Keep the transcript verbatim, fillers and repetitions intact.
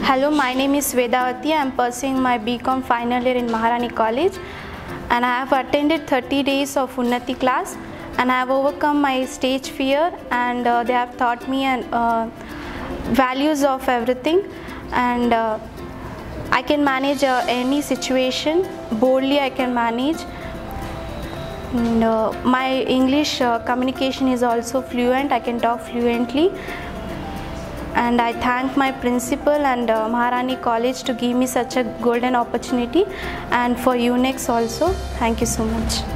Hello, my name is Vedavathi. I am pursuing my BCom final year in Maharani College, and I have attended thirty days of Unnati class, and I have overcome my stage fear, and uh, they have taught me and uh, values of everything, and uh, I can manage uh, any situation boldly. I can manage. And, uh, my English uh, communication is also fluent. I can talk fluently. And I thank my principal and uh, Maharani College to give me such a golden opportunity, and for U N X also. Thank you so much.